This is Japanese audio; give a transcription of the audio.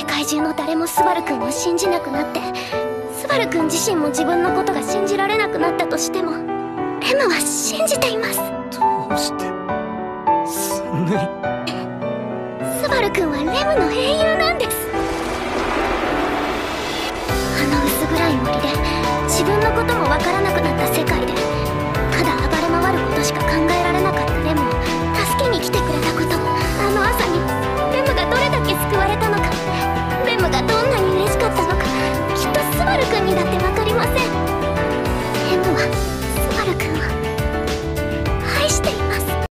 世界中の誰もスバルくんを信じなくなって、スバルくん自身も自分のことが信じられなくなったとしても、レムは信じています。 どうして。スヌイ。 スバルくんはレムの英雄なんです。あの薄暗い森で自分